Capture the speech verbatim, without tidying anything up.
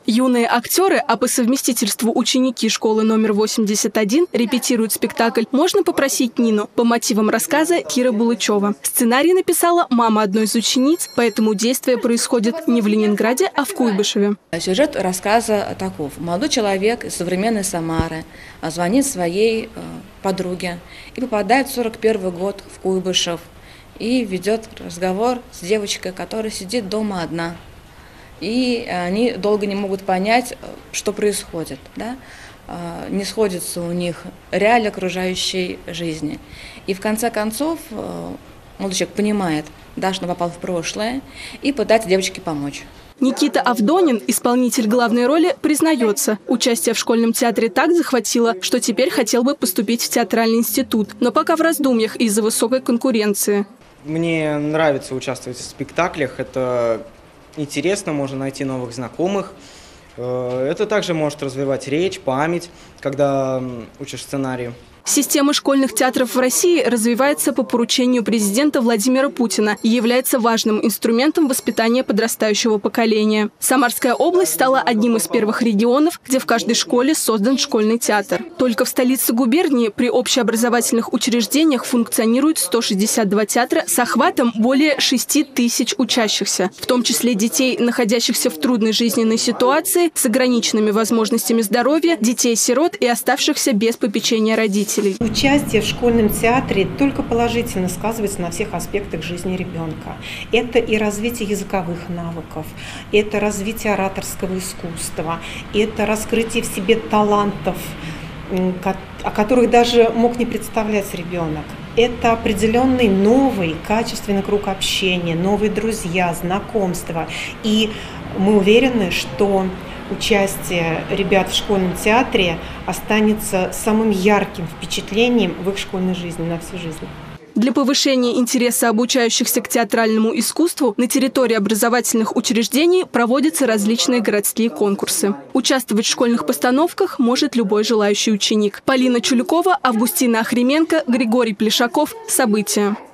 Юные актеры, а по совместительству ученики школы номер восемьдесят один, репетируют спектакль «Можно попросить Нину» по мотивам рассказа Киры Булычева. Сценарий написала мама одной из учениц, поэтому действие происходит не в Ленинграде, а в Куйбышеве. Сюжет рассказа таков. Молодой человек из современной Самары звонит своей подруге и попадает в сорок первый год в Куйбышев и ведет разговор с девочкой, которая сидит дома одна. И они долго не могут понять, что происходит. Да? Не сходятся у них реалии окружающей жизни. И в конце концов молодой человек понимает, да, что попал в прошлое, и пытается девочке помочь. Никита Авдонин, исполнитель главной роли, признается, участие в школьном театре так захватило, что теперь хотел бы поступить в театральный институт, но пока в раздумьях из-за высокой конкуренции. Мне нравится участвовать в спектаклях, это интересно, можно найти новых знакомых. Это также может развивать речь, память, когда учишь сценарий. Система школьных театров в России развивается по поручению президента Владимира Путина и является важным инструментом воспитания подрастающего поколения. Самарская область стала одним из первых регионов, где в каждой школе создан школьный театр. Только в столице губернии при общеобразовательных учреждениях функционирует сто шестьдесят два театра с охватом более шести тысяч учащихся, в том числе детей, находящихся в трудной жизненной ситуации, с ограниченными возможностями здоровья, детей-сирот и оставшихся без попечения родителей. Участие в школьном театре только положительно сказывается на всех аспектах жизни ребенка. Это и развитие языковых навыков, это развитие ораторского искусства, это раскрытие в себе талантов, о которых даже мог не представлять ребенок. Это определенный новый качественный круг общения, новые друзья, знакомства. И мы уверены, что участие ребят в школьном театре останется самым ярким впечатлением в их школьной жизни на всю жизнь. Для повышения интереса обучающихся к театральному искусству на территории образовательных учреждений проводятся различные городские конкурсы. Участвовать в школьных постановках может любой желающий ученик. Полина Чулюкова, Августина Охрименко, Григорий Плешаков. События.